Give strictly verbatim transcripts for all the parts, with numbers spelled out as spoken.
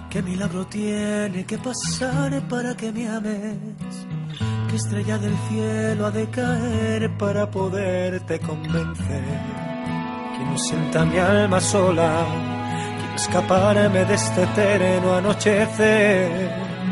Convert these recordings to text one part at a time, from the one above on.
¿Qué milagro tiene que pasar para que me ames? ¿Qué estrella del cielo ha de caer para poderte convencer? Quiero sienta mi alma sola, quiero escaparme de este eterno anochecer.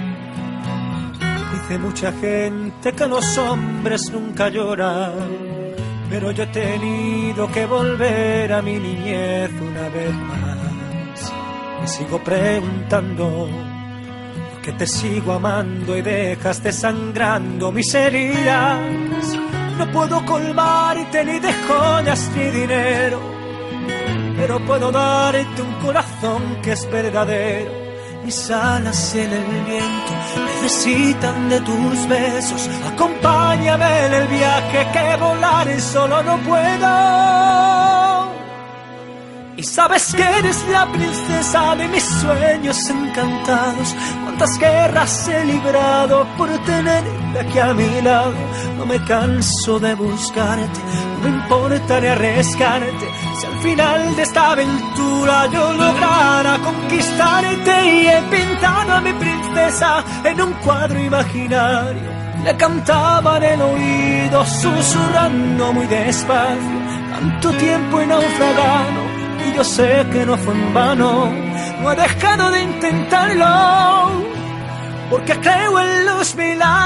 Dice mucha gente que los hombres nunca lloran, pero yo he tenido que volver a mi niñez una vez más. Me sigo preguntando por qué te sigo amando y dejas desangrando mis heridas. No puedo colmarte ni de joyas ni dinero, pero puedo darte un corazón que es verdadero. Mis alas en el viento necesitan de tus besos. Acompáñame en el viaje que volar solo no puedo. Y sabes que eres la princesa de mis sueños encantados. Cuántas guerras he librado por tenerte aquí a mi lado. No me canso de buscarte, no me importa ni arriesgarte. Si al final de esta aventura yo lograra conquistarte. Y he pintado a mi princesa en un cuadro imaginario. Le cantaba en el oído susurrando muy despacio. Tanto tiempo he naufragado y yo sé que no fue en vano. No he dejado de intentarlo, porque creo en los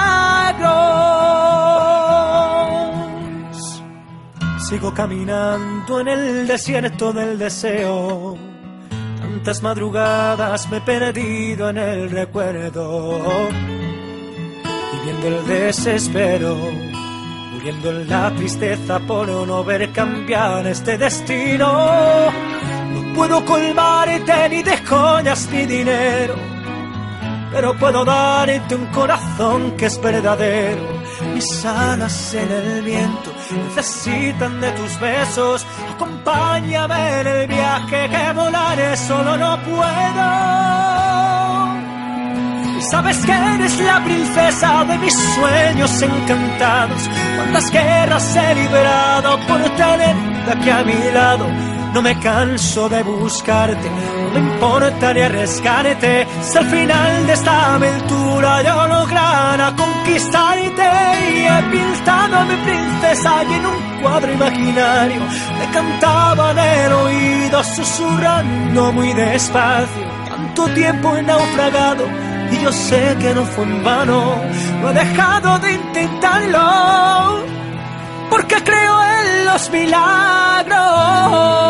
milagros. Sigo caminando en el desierto del deseo. Tantas madrugadas me he perdido en el recuerdo, viviendo el desespero, muriendo en la tristeza por no ver cambiar este destino. No puedo colmarte ni de joyas ni dinero, pero puedo darte un corazón que es verdadero. Mis alas en el viento necesitan de tus besos. Acompáñame en el viaje que volaré solo no puedo. Y sabes que eres la princesa de mis sueños encantados. Cuántas guerras he librado por tenerte aquí a mi lado. No me canso de buscarte, no me importa ni arriesgarte. Si al final de esta aventura yo lograra conquistarte. Y he pintado a mi princesa y en un cuadro imaginario le cantaba en el oído susurrando muy despacio. Tanto tiempo he naufragado y yo sé que no fue en vano. No he dejado de intentarlo, porque creo en los milagros.